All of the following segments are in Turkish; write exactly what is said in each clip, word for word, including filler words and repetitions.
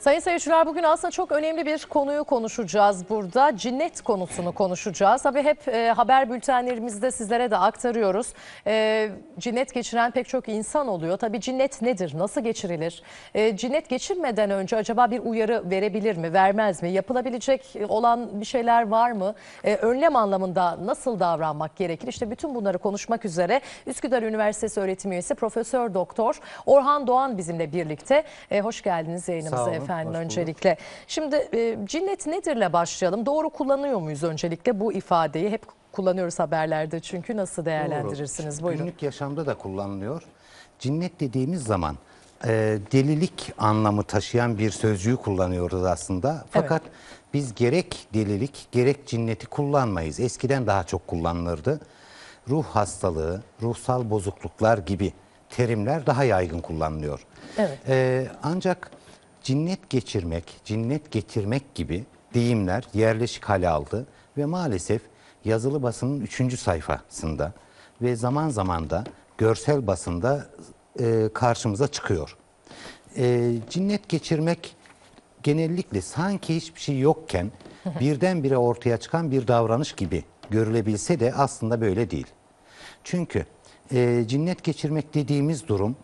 Sayın seyirciler, bugün aslında çok önemli bir konuyu konuşacağız burada. Cinnet konusunu konuşacağız. Tabii hep e, haber bültenlerimizde sizlere de aktarıyoruz. E, cinnet geçiren pek çok insan oluyor. Tabii cinnet nedir? Nasıl geçirilir? E, cinnet geçirmeden önce acaba bir uyarı verebilir mi? Vermez mi? Yapılabilecek olan bir şeyler var mı? E, önlem anlamında nasıl davranmak gerekir? İşte bütün bunları konuşmak üzere Üsküdar Üniversitesi öğretim üyesi Profesör Doktor Orhan Doğan bizimle birlikte. E, hoş geldiniz yayınımıza efendim. Efendim öncelikle. Şimdi e, cinnet nedirle başlayalım. Doğru kullanıyor muyuz öncelikle bu ifadeyi? Hep kullanıyoruz haberlerde çünkü. Nasıl değerlendirirsiniz? Doğru. Buyurun. Günlük yaşamda da kullanılıyor. Cinnet dediğimiz zaman e, delilik anlamı taşıyan bir sözcüğü kullanıyoruz aslında. Fakat evet, biz gerek delilik gerek cinneti kullanmayız. Eskiden daha çok kullanılırdı. Ruh hastalığı, ruhsal bozukluklar gibi terimler daha yaygın kullanılıyor. Evet. E, ancak cinnet geçirmek, cinnet getirmek gibi deyimler yerleşik hale aldı ve maalesef yazılı basının üçüncü sayfasında ve zaman zaman da görsel basında e, karşımıza çıkıyor. E, cinnet geçirmek genellikle sanki hiçbir şey yokken birdenbire ortaya çıkan bir davranış gibi görülebilse de aslında böyle değil. Çünkü e, cinnet geçirmek dediğimiz durum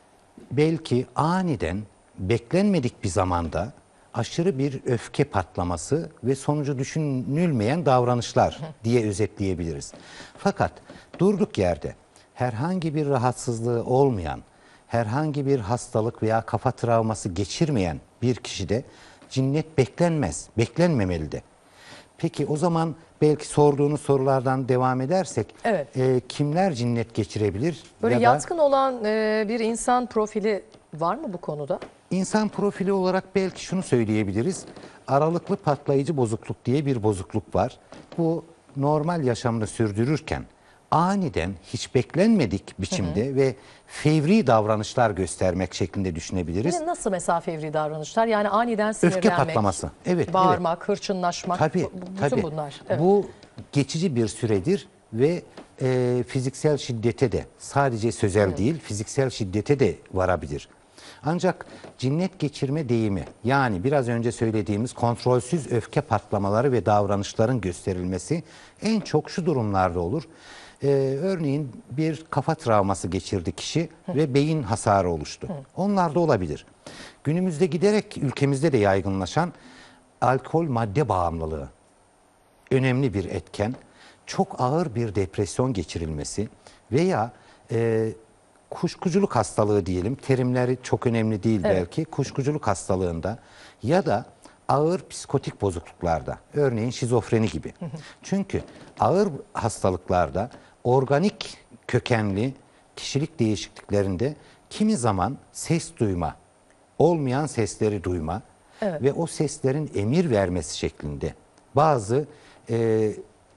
belki aniden, beklenmedik bir zamanda aşırı bir öfke patlaması ve sonucu düşünülmeyen davranışlar diye özetleyebiliriz. Fakat durduk yerde herhangi bir rahatsızlığı olmayan, herhangi bir hastalık veya kafa travması geçirmeyen bir kişide cinnet beklenmez, beklenmemeli de. Peki o zaman belki sorduğunuz sorulardan devam edersek, evet, e, kimler cinnet geçirebilir? Böyle ya yatkın da, olan e, bir insan profili var mı bu konuda? İnsan profili olarak belki şunu söyleyebiliriz. Aralıklı patlayıcı bozukluk diye bir bozukluk var. Bu normal yaşamını sürdürürken aniden hiç beklenmedik biçimde hı hı. ve fevri davranışlar göstermek şeklinde düşünebiliriz. Yani nasıl mesela fevri davranışlar? Yani aniden sinirlenmek, öfke patlaması, evet, bağırmak, evet. hırçınlaşmak, tabii, bütün tabii. bunlar. Evet. Bu geçici bir süredir ve e, fiziksel şiddete de, sadece sözel evet. değil, fiziksel şiddete de varabilir. Ancak cinnet geçirme deyimi, yani biraz önce söylediğimiz kontrolsüz öfke patlamaları ve davranışların gösterilmesi en çok şu durumlarda olur. Ee, örneğin bir kafa travması geçirdi kişi Hı. ve beyin hasarı oluştu. Hı. Onlar da olabilir. Günümüzde giderek ülkemizde de yaygınlaşan alkol madde bağımlılığı önemli bir etken. Çok ağır bir depresyon geçirilmesi veya e, kuşkuculuk hastalığı diyelim, terimleri çok önemli değil evet. belki, kuşkuculuk hastalığında ya da ağır psikotik bozukluklarda, örneğin şizofreni gibi. Hı hı. Çünkü ağır hastalıklarda organik kökenli kişilik değişikliklerinde kimi zaman ses duyma, olmayan sesleri duyma evet. ve o seslerin emir vermesi şeklinde bazı e,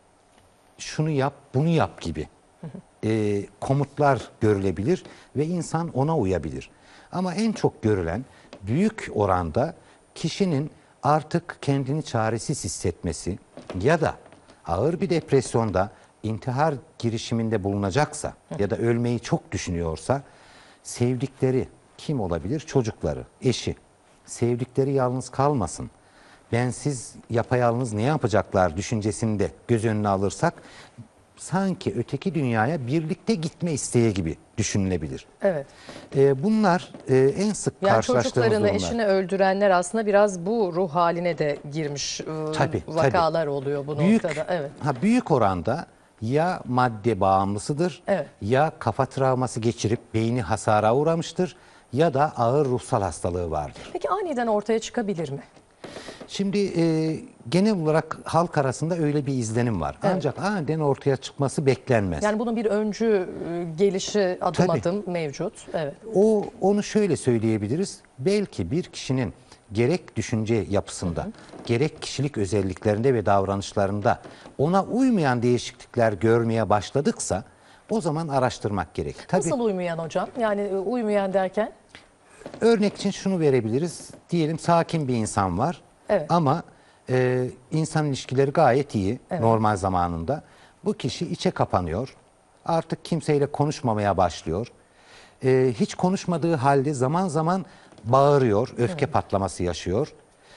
şunu yap, bunu yap gibi hı hı. E, komutlar görülebilir ve insan ona uyabilir. Ama en çok görülen büyük oranda kişinin artık kendini çaresiz hissetmesi ya da ağır bir depresyonda intihar girişiminde bulunacaksa ya da ölmeyi çok düşünüyorsa sevdikleri kim olabilir? Çocukları, eşi. Sevdikleri yalnız kalmasın. Bensiz yapayalnız ne yapacaklar düşüncesini de göz önüne alırsak sanki öteki dünyaya birlikte gitme isteği gibi düşünülebilir. Evet. Ee, bunlar e, en sık yani karşılaştığımız çocuklarını, durumlar. eşini öldürenler aslında biraz bu ruh haline de girmiş e, tabii, vakalar tabii. oluyor bu büyük, noktada. Evet. Ha, büyük oranda ya madde bağımlısıdır, evet. ya kafa travması geçirip beyni hasara uğramıştır ya da ağır ruhsal hastalığı vardır. Peki aniden ortaya çıkabilir mi? Şimdi e, genel olarak halk arasında öyle bir izlenim var. Evet. Ancak aniden ortaya çıkması beklenmez. Yani bunun bir öncü gelişi adım Tabii. adım mevcut. Evet. O onu şöyle söyleyebiliriz. Belki bir kişinin gerek düşünce yapısında, hı hı. gerek kişilik özelliklerinde ve davranışlarında ona uymayan değişiklikler görmeye başladıksa o zaman araştırmak gerekir. Nasıl Tabii, uymayan hocam? Yani uymayan derken? Örnek için şunu verebiliriz. Diyelim sakin bir insan var. Evet. Ama e, insan ilişkileri gayet iyi evet. normal zamanında. Bu kişi içe kapanıyor. Artık kimseyle konuşmamaya başlıyor. E, hiç konuşmadığı halde zaman zaman bağırıyor, öfke patlaması yaşıyor.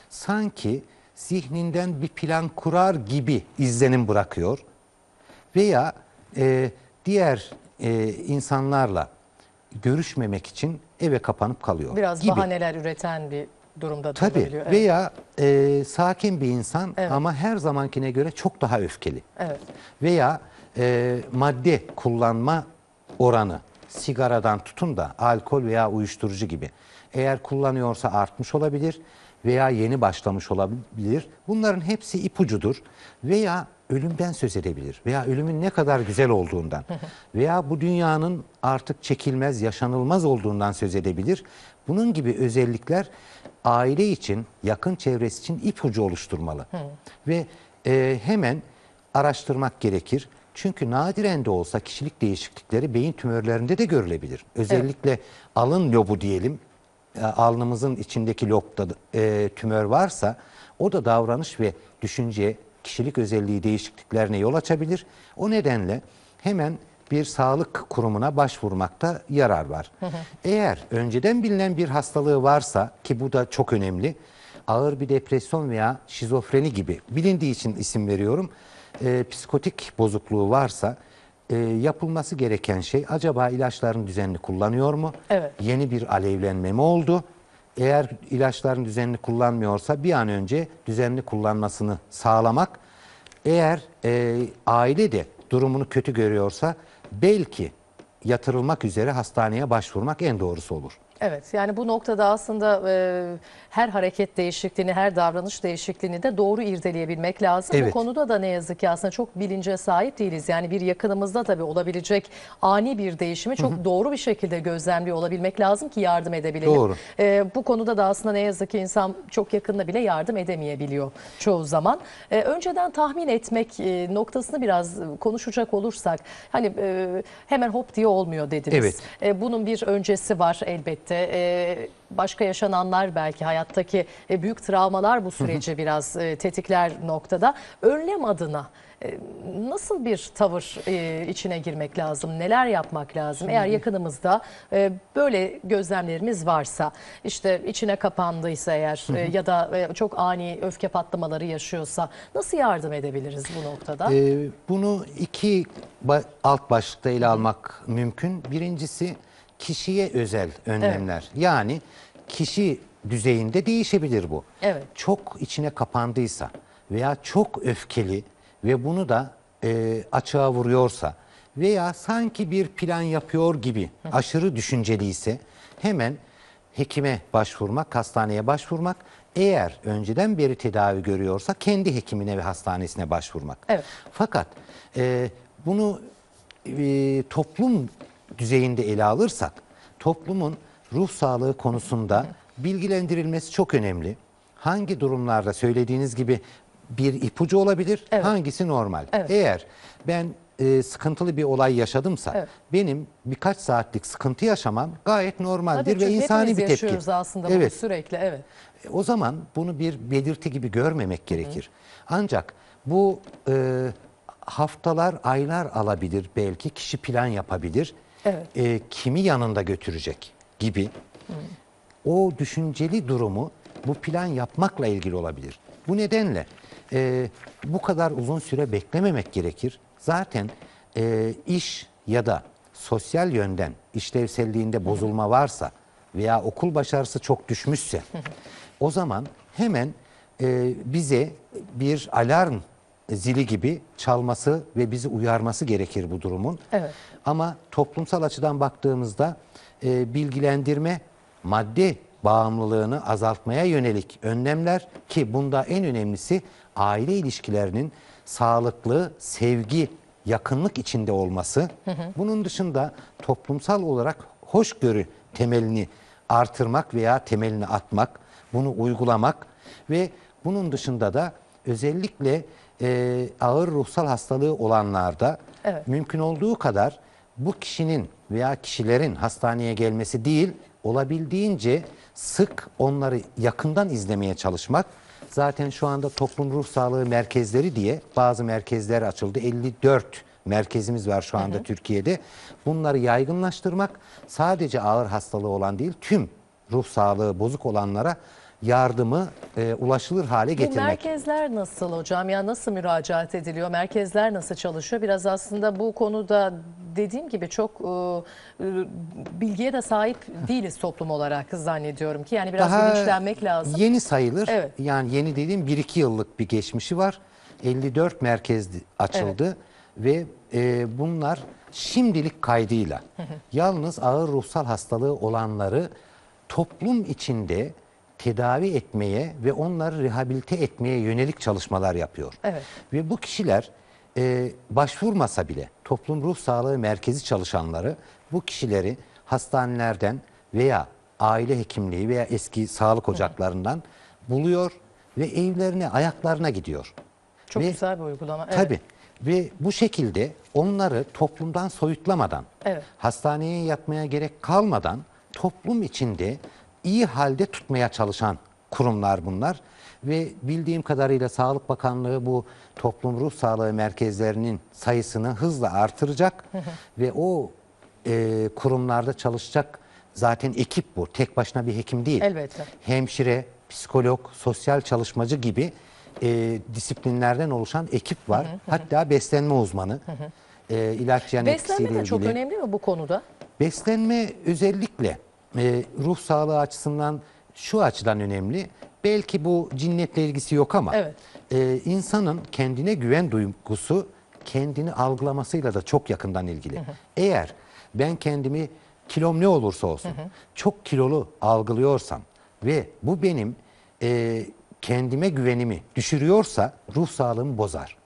Sanki zihninden bir plan kurar gibi izlenim bırakıyor. Veya e, diğer e, insanlarla görüşmemek için eve kapanıp kalıyor Biraz gibi. bahaneler üreten bir durumda Tabii olabiliyor. Evet. veya e, sakin bir insan Evet. ama her zamankine göre çok daha öfkeli. Evet. Veya e, madde kullanma oranı sigaradan tutun da alkol veya uyuşturucu gibi. Eğer kullanıyorsa artmış olabilir veya yeni başlamış olabilir. Bunların hepsi ipucudur. Veya ölümden söz edebilir veya ölümün ne kadar güzel olduğundan veya bu dünyanın artık çekilmez, yaşanılmaz olduğundan söz edebilir. Bunun gibi özellikler aile için, yakın çevresi için ipucu oluşturmalı. Ve e, hemen araştırmak gerekir. Çünkü nadiren de olsa kişilik değişiklikleri beyin tümörlerinde de görülebilir. Özellikle evet. alın lobu diyelim, alnımızın içindeki lobda e, tümör varsa o da davranış ve düşünce, kişilik özelliği değişikliklerine yol açabilir. O nedenle hemen bir sağlık kurumuna başvurmakta yarar var. Hı hı. Eğer önceden bilinen bir hastalığı varsa, ki bu da çok önemli, ağır bir depresyon veya şizofreni gibi bilindiği için isim veriyorum, e, psikotik bozukluğu varsa e, yapılması gereken şey, acaba ilaçlarını düzenli kullanıyor mu? Evet. Yeni bir alevlenme mi oldu? Eğer ilaçlarını düzenli kullanmıyorsa bir an önce düzenli kullanmasını sağlamak. Eğer e, aile de durumunu kötü görüyorsa belki yatırılmak üzere hastaneye başvurmak en doğrusu olur. Evet, yani bu noktada aslında e, her hareket değişikliğini, her davranış değişikliğini de doğru irdeleyebilmek lazım. Evet. Bu konuda da ne yazık ki aslında çok bilince sahip değiliz. Yani bir yakınımızda tabii olabilecek ani bir değişimi çok hı hı. doğru bir şekilde gözlemliyor olabilmek lazım ki yardım edebilelim. Doğru. E, bu konuda da aslında ne yazık ki insan çok yakında bile yardım edemeyebiliyor çoğu zaman. E, önceden tahmin etmek e, noktasını biraz konuşacak olursak, hani e, hemen hop diye olmuyor dediniz. Evet. E, bunun bir öncesi var elbette. Ee, başka yaşananlar, belki hayattaki e, büyük travmalar bu süreci biraz e, tetikler noktada. Önlem adına e, nasıl bir tavır e, içine girmek lazım? Neler yapmak lazım? Eğer yakınımızda e, böyle gözlemlerimiz varsa, işte içine kapandıysa eğer e, ya da e, çok ani öfke patlamaları yaşıyorsa nasıl yardım edebiliriz bu noktada? Ee, bunu iki ba alt başlıkta ele almak mümkün. Birincisi, kişiye özel önlemler. Evet. Yani kişi düzeyinde değişebilir bu. Evet. Çok içine kapandıysa veya çok öfkeli ve bunu da e, açığa vuruyorsa veya sanki bir plan yapıyor gibi Hı. aşırı düşünceliyse hemen hekime başvurmak, hastaneye başvurmak. Eğer önceden beri tedavi görüyorsa kendi hekimine ve hastanesine başvurmak. Evet. Fakat e, bunu e, toplum düzeyinde ele alırsak, toplumun ruh sağlığı konusunda bilgilendirilmesi çok önemli. Hangi durumlarda söylediğiniz gibi bir ipucu olabilir, evet. hangisi normal? Evet. Eğer ben e, sıkıntılı bir olay yaşadımsa, evet. benim birkaç saatlik sıkıntı yaşamam gayet normaldir ve insani bir tepki. Aslında evet. bunu sürekli, evet. O zaman bunu bir belirti gibi görmemek gerekir. Hı. Ancak bu e, haftalar, aylar alabilir belki, kişi plan yapabilir. Evet. E, kimi yanında götürecek gibi. Hmm. O düşünceli durumu bu plan yapmakla ilgili olabilir. Bu nedenle e, bu kadar uzun süre beklememek gerekir. Zaten e, iş ya da sosyal yönden işlevselliğinde bozulma varsa veya okul başarısı çok düşmüşse o zaman hemen e, bize bir alarm zili gibi çalması ve bizi uyarması gerekir bu durumun. Evet. Ama toplumsal açıdan baktığımızda e, bilgilendirme, madde bağımlılığını azaltmaya yönelik önlemler, ki bunda en önemlisi aile ilişkilerinin sağlıklı, sevgi, yakınlık içinde olması. Hı hı. Bunun dışında toplumsal olarak hoşgörü temelini artırmak veya temelini atmak, bunu uygulamak ve bunun dışında da özellikle e, ağır ruhsal hastalığı olanlarda evet. mümkün olduğu kadar bu kişinin veya kişilerin hastaneye gelmesi değil, olabildiğince sık onları yakından izlemeye çalışmak. Zaten şu anda toplum ruh sağlığı merkezleri diye bazı merkezler açıldı. elli dört merkezimiz var şu anda hı hı. Türkiye'de. Bunları yaygınlaştırmak, sadece ağır hastalığı olan değil, tüm ruh sağlığı bozuk olanlara yardımı e, ulaşılır hale Bu getirmek. merkezler nasıl hocam? Ya nasıl müracaat ediliyor? Merkezler nasıl çalışıyor? Biraz aslında bu konuda dediğim gibi çok e, bilgiye de sahip değiliz toplum olarak zannediyorum ki. Yani biraz Daha bilinçlenmek lazım. yeni sayılır. Evet. Yani yeni dediğim bir iki yıllık bir geçmişi var. elli dört merkez açıldı ve e, bunlar şimdilik kaydıyla yalnız ağır ruhsal hastalığı olanları toplum içinde tedavi etmeye ve onları rehabilite etmeye yönelik çalışmalar yapıyor. Evet. Ve bu kişiler e, başvurmasa bile toplum ruh sağlığı merkezi çalışanları bu kişileri hastanelerden veya aile hekimliği veya eski sağlık ocaklarından buluyor ve evlerine, ayaklarına gidiyor. Çok Ve, güzel bir uygulama. Evet. Tabii. Ve bu şekilde onları toplumdan soyutlamadan, Evet. hastaneye yatmaya gerek kalmadan toplum içinde iyi halde tutmaya çalışan kurumlar bunlar. Ve bildiğim kadarıyla Sağlık Bakanlığı bu toplum ruh sağlığı merkezlerinin sayısını hızla artıracak. Ve o e, kurumlarda çalışacak zaten ekip bu. Tek başına bir hekim değil. Elbette. Hemşire, Psikolog, sosyal çalışmacı gibi e, disiplinlerden oluşan ekip var. Hatta beslenme uzmanı, e, ilaç yan etkisiyle Beslenme de ilgili. çok önemli mi bu konuda? Beslenme özellikle e, ruh sağlığı açısından şu açıdan önemli. Belki bu cinnetle ilgisi yok ama Evet. e, insanın kendine güven duygusu kendini algılamasıyla da çok yakından ilgili. Eğer ben kendimi kilom ne olursa olsun çok kilolu algılıyorsam ve bu benim e, kendime güvenimi düşürüyorsa ruh sağlığımı bozar.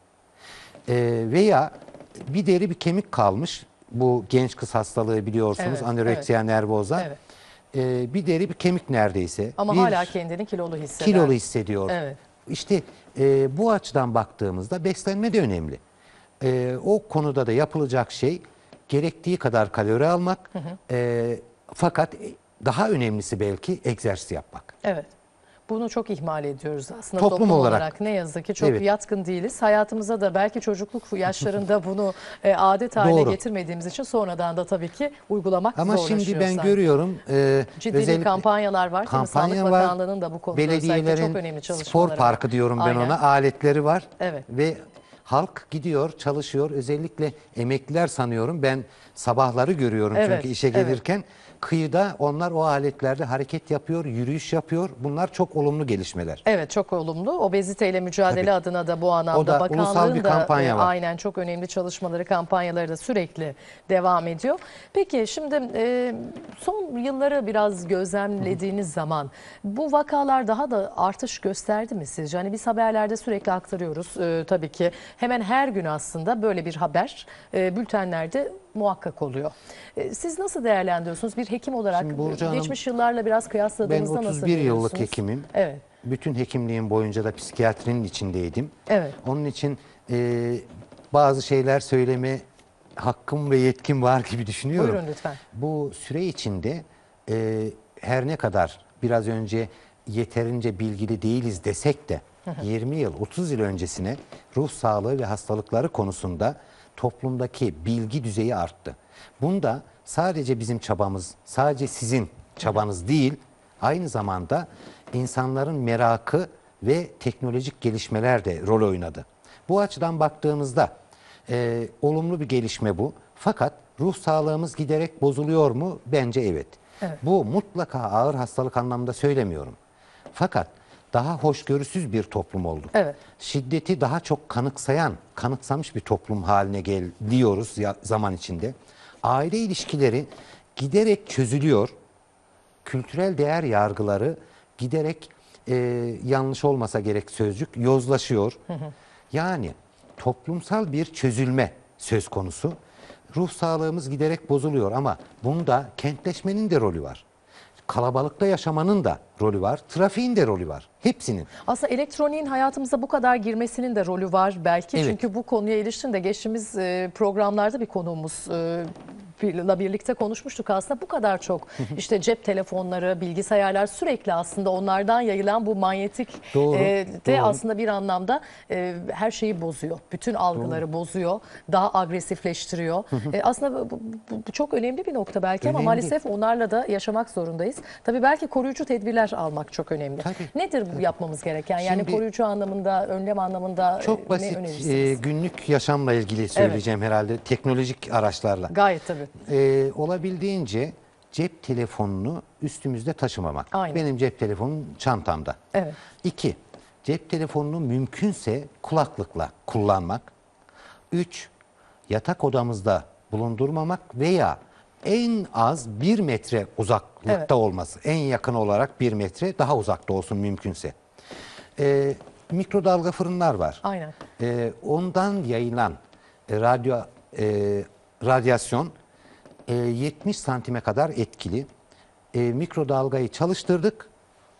E, veya bir deri bir kemik kalmış. Bu genç kız hastalığı biliyorsunuz, Evet, anoreksiya nervoza. Evet. E, bir deri bir kemik neredeyse. Ama bir hala kendini kilolu hisseder. kilolu hissediyor. Evet. İşte e, bu açıdan baktığımızda beslenme de önemli. E, o konuda da yapılacak şey gerektiği kadar kalori almak. E, fakat daha önemlisi belki egzersiz yapmak. Evet. Bunu çok ihmal ediyoruz aslında toplum, Toplum olarak. olarak. Ne yazık ki çok Evet. yatkın değiliz. Hayatımıza da belki çocukluk yaşlarında bunu e, adet haline Doğru. getirmediğimiz için sonradan da tabii ki uygulamak Ama zorlaşıyor. şimdi ben sanki. görüyorum e, Ciddi bir özellikle kampanyalar var. Tabii kampanya Sağlık var, Bakanlığı'nın da bu konuda özellikle belediyelerin çok önemli spor çalışmaları parkı var. diyorum ben Aynen. ona, aletleri var. Evet. Ve halk gidiyor, çalışıyor. Özellikle emekliler sanıyorum. Ben sabahları görüyorum Evet, çünkü işe evet. gelirken. Kıyıda onlar o aletlerde hareket yapıyor, yürüyüş yapıyor. Bunlar çok olumlu gelişmeler. Evet, çok olumlu. Obeziteyle mücadele Tabii. adına da bu anlamda O da ulusal bakanlığın bir da kampanya e, var. aynen çok önemli çalışmaları, kampanyaları da sürekli devam ediyor. Peki şimdi e, son yılları biraz gözlemlediğiniz zaman bu vakalar daha da artış gösterdi mi sizce? Hani biz haberlerde sürekli aktarıyoruz e, tabii ki. Hemen her gün aslında böyle bir haber e, bültenlerde muhakkak oluyor. E, siz nasıl değerlendiriyorsunuz? Bir hekim olarak Şimdi Burcu Hanım, geçmiş yıllarla biraz Ben kıyasladığınızda nasıl otuz bir yıllık görüyorsunuz? hekimim. Evet. Bütün hekimliğim boyunca da psikiyatrinin içindeydim. Evet. Onun için e, bazı şeyler söyleme hakkım ve yetkim var gibi düşünüyorum. Buyurun lütfen. Bu süre içinde e, her ne kadar biraz önce yeterince bilgili değiliz desek de yirmi yıl, otuz yıl öncesine ruh sağlığı ve hastalıkları konusunda toplumdaki bilgi düzeyi arttı. Bunda sadece bizim çabamız, sadece sizin çabanız değil, aynı zamanda insanların merakı ve teknolojik gelişmeler de rol oynadı. Bu açıdan baktığımızda e, olumlu bir gelişme bu. Fakat ruh sağlığımız giderek bozuluyor mu? Bence evet. Evet. Bu mutlaka ağır hastalık anlamında söylemiyorum. Fakat daha hoşgörüsüz bir toplum olduk. Evet. Şiddeti daha çok kanıksayan, kanıksamış bir toplum haline geliyoruz ya, zaman içinde. Aile ilişkileri giderek çözülüyor. Kültürel değer yargıları giderek e, yanlış olmasa gerek sözcük yozlaşıyor. Hı hı. Yani toplumsal bir çözülme söz konusu. Ruh sağlığımız giderek bozuluyor ama bunda kentleşmenin de rolü var. Kalabalıkta yaşamanın da rolü var. Trafiğin de rolü var. Hepsinin. Aslında elektroniğin hayatımıza bu kadar girmesinin de rolü var belki. Evet. Çünkü bu konuya ilişkin de geçtiğimiz e, programlarda bir konuğumuz e, ile birlikte konuşmuştuk aslında. Bu kadar çok işte cep telefonları, bilgisayarlar, sürekli aslında onlardan yayılan bu manyetik Doğru, e, de doğru. aslında bir anlamda e, her şeyi bozuyor. Bütün algıları doğru. bozuyor. Daha agresifleştiriyor. e, aslında bu, bu, bu çok önemli bir nokta belki önemli. Ama maalesef onlarla da yaşamak zorundayız. Tabii belki koruyucu tedbirler almak çok önemli. Tabii, Nedir bu tabii. yapmamız gereken? Yani Şimdi, koruyucu anlamında, önlem anlamında çok basit, ne önerirsiniz? E, günlük yaşamla ilgili söyleyeceğim evet. herhalde. Teknolojik araçlarla. Gayet tabii. E, olabildiğince cep telefonunu üstümüzde taşımamak. Aynen. Benim cep telefonum çantamda. Evet. İki, cep telefonunu mümkünse kulaklıkla kullanmak. Üç, yatak odamızda bulundurmamak veya en az bir metre uzaklıkta evet. olması. En yakın olarak bir metre, daha uzakta olsun mümkünse. Ee, mikrodalga fırınlar var. Aynen. Ee, ondan yayılan e, radyo e, radyasyon e, yetmiş santime kadar etkili. E, mikrodalgayı çalıştırdık.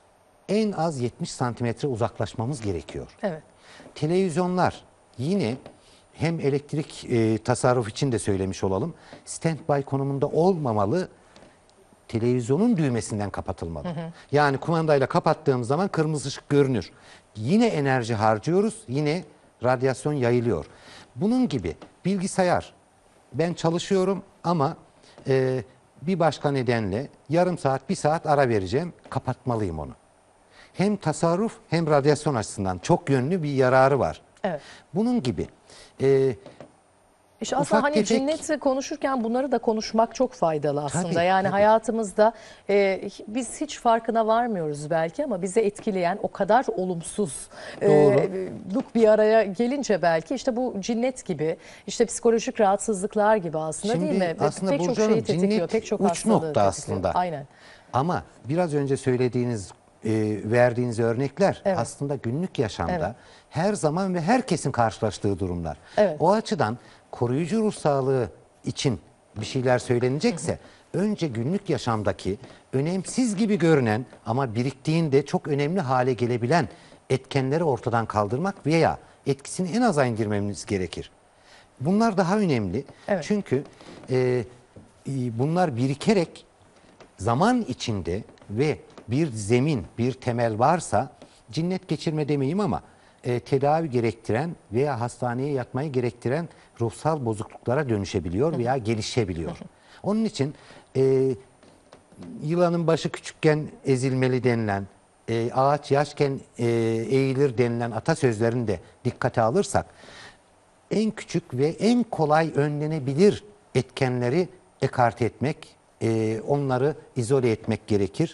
En az yetmiş santimetre uzaklaşmamız gerekiyor. Evet. Televizyonlar yine hem elektrik e, tasarruf için de söylemiş olalım. Standby konumunda olmamalı. Televizyonun düğmesinden kapatılmalı. Hı hı. Yani kumandayla kapattığımız zaman kırmızı ışık görünür. Yine enerji harcıyoruz. Yine radyasyon yayılıyor. Bunun gibi bilgisayar. Ben çalışıyorum ama e, bir başka nedenle yarım saat, bir saat ara vereceğim. Kapatmalıyım onu. Hem tasarruf hem radyasyon açısından çok yönlü bir yararı var. Evet. Bunun gibi. E, İşte aslında hani tefek... cinnet konuşurken bunları da konuşmak çok faydalı aslında. Tabii, yani tabii. hayatımızda e, biz hiç farkına varmıyoruz belki ama bizi etkileyen o kadar olumsuz e, bir araya gelince belki işte bu cinnet gibi, işte psikolojik rahatsızlıklar gibi aslında. Şimdi değil mi? Aslında pek çok şeyi tetikliyor, pek çok uç hastalığı nokta tetikliyor. aslında. Aynen. Ama biraz önce söylediğiniz, e, verdiğiniz örnekler evet. aslında günlük yaşamda evet. her zaman ve herkesin karşılaştığı durumlar. Evet. O açıdan koruyucu ruh sağlığı için bir şeyler söylenecekse hı hı. önce günlük yaşamdaki önemsiz gibi görünen ama biriktiğinde çok önemli hale gelebilen etkenleri ortadan kaldırmak veya etkisini en aza indirmemiz gerekir. Bunlar daha önemli. Evet. Çünkü e, bunlar birikerek zaman içinde ve bir zemin, bir temel varsa cinnet geçirme demeyeyim ama e, tedavi gerektiren veya hastaneye yatmayı gerektiren ruhsal bozukluklara dönüşebiliyor veya gelişebiliyor. Onun için e, yılanın başı küçükken ezilmeli denilen, e, ağaç yaşken e, eğilir denilen atasözlerini de dikkate alırsak en küçük ve en kolay önlenebilir etkenleri ekarte etmek, e, onları izole etmek gerekir.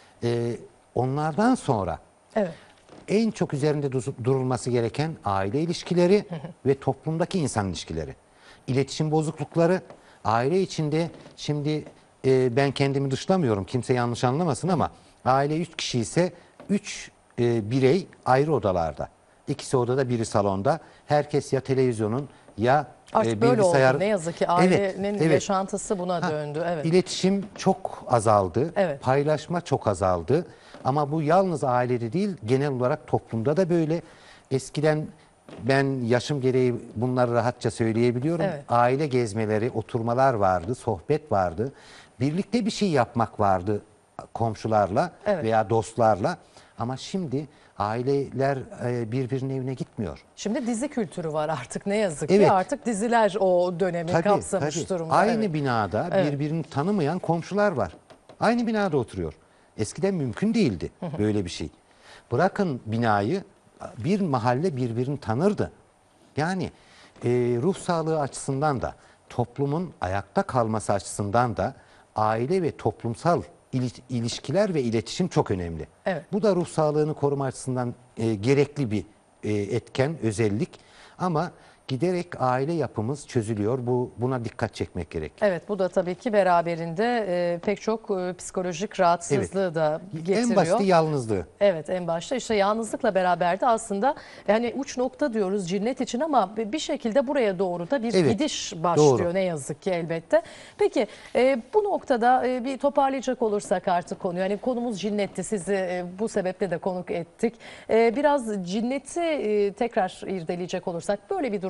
E, onlardan sonra evet. en çok üzerinde durulması gereken aile ilişkileri ve toplumdaki insan ilişkileri. İletişim bozuklukları, aile içinde şimdi e, ben kendimi dışlamıyorum, kimse yanlış anlamasın ama aile üç kişi ise üç e, birey ayrı odalarda. İkisi odada, biri salonda. Herkes ya televizyonun ya Artık e, böyle bilgisayar... oldu. Ne yazık ki ailenin evet, evet. yaşantısı buna ha, döndü. Evet. İletişim çok azaldı. Evet. Paylaşma çok azaldı. Ama bu yalnız ailede değil, genel olarak toplumda da böyle. Eskiden ben yaşım gereği bunları rahatça söyleyebiliyorum. Evet. Aile gezmeleri, oturmalar vardı, sohbet vardı. Birlikte bir şey yapmak vardı komşularla evet. veya dostlarla. Ama şimdi aileler birbirinin evine gitmiyor. Şimdi dizi kültürü var artık ne yazık ki. Evet. Artık diziler o dönemi tabii, kapsamış tabii. durumda. Aynı evet. binada evet. birbirini tanımayan komşular var. Aynı binada oturuyor. Eskiden mümkün değildi böyle bir şey. Bırakın binayı, bir mahalle birbirini tanırdı. Yani e, ruh sağlığı açısından da, toplumun ayakta kalması açısından da aile ve toplumsal ilişkiler ve iletişim çok önemli. Evet. Bu da ruh sağlığını koruma açısından e, gerekli bir e, etken, özellik. Ama giderek aile yapımız çözülüyor. Bu buna dikkat çekmek gerek. Evet, bu da tabii ki beraberinde e, pek çok e, psikolojik rahatsızlığı evet. da getiriyor. En başta yalnızlığı. Evet, en başta işte yalnızlıkla beraber de aslında yani uç nokta diyoruz cinnet için ama bir şekilde buraya doğru da bir evet, gidiş başlıyor doğru. Ne yazık ki elbette. Peki e, bu noktada e, bir toparlayacak olursak artık konu, yani konumuz cinnetti, sizi e, bu sebeple de konuk ettik. E, biraz cinneti e, tekrar irdeleyecek olursak böyle bir durum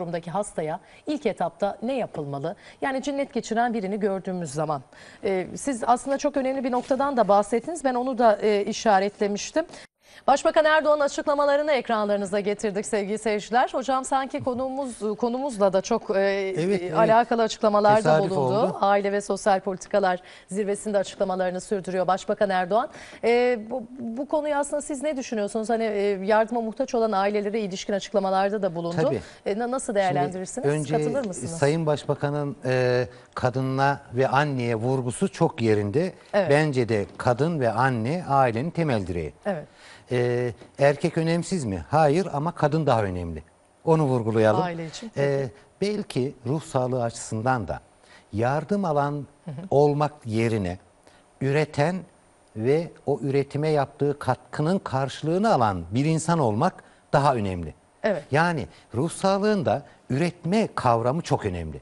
durumdaki hastaya ilk etapta ne yapılmalı? Yani cinnet geçiren birini gördüğümüz zaman. Ee, siz aslında çok önemli bir noktadan da bahsettiniz. Ben onu da e, işaretlemiştim. Başbakan Erdoğan açıklamalarını ekranlarınıza getirdik sevgili seyirciler. Hocam sanki konuğumuz konumuzla da çok e, Evet, evet. alakalı açıklamalarda Tesadüf bulundu. oldu. Aile ve Sosyal Politikalar Zirvesi'nde açıklamalarını sürdürüyor Başbakan Erdoğan. E, bu, bu konuyu aslında siz ne düşünüyorsunuz? Hani e, yardıma muhtaç olan ailelere ilişkin açıklamalarda da bulundu. Tabii. E, na- nasıl değerlendirirsiniz? Şimdi önce Katılır mısınız? Sayın Başbakan'ın e, kadına ve anneye vurgusu çok yerinde. Evet. Bence de kadın ve anne ailenin temel direği. Evet. E, erkek önemsiz mi? Hayır, ama kadın daha önemli. Onu vurgulayalım. Aile için. E, belki ruh sağlığı açısından da yardım alan olmak yerine üreten ve o üretime yaptığı katkının karşılığını alan bir insan olmak daha önemli. Evet. Yani ruh sağlığında üretme kavramı çok önemli.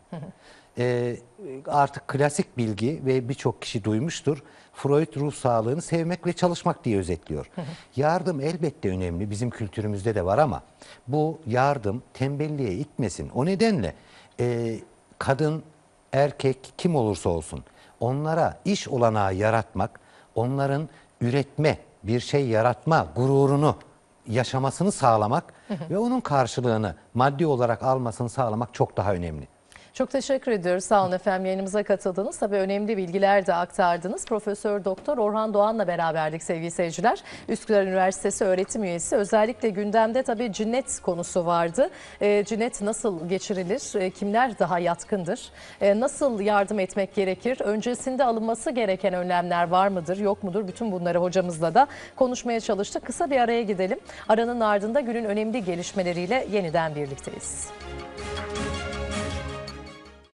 Ee, artık klasik bilgi ve birçok kişi duymuştur. Freud ruh sağlığını sevmek ve çalışmak diye özetliyor. Yardım elbette önemli, bizim kültürümüzde de var, ama bu yardım tembelliğe itmesin. O nedenle e, kadın, erkek kim olursa olsun onlara iş olanağı yaratmak, onların üretme, bir şey yaratma gururunu yaşamasını sağlamak ve onun karşılığını maddi olarak almasını sağlamak çok daha önemli. Çok teşekkür ediyoruz. Sağ olun efendim, yayınımıza katıldınız. Tabii önemli bilgiler de aktardınız. Profesör Doktor Orhan Doğan'la beraberdik sevgili seyirciler. Üsküdar Üniversitesi öğretim üyesi. Özellikle gündemde tabii cinnet konusu vardı. E, cinnet nasıl geçirilir? E, kimler daha yatkındır? E, nasıl yardım etmek gerekir? Öncesinde alınması gereken önlemler var mıdır, yok mudur? Bütün bunları hocamızla da konuşmaya çalıştık. Kısa bir araya gidelim. Aranın ardında günün önemli gelişmeleriyle yeniden birlikteyiz.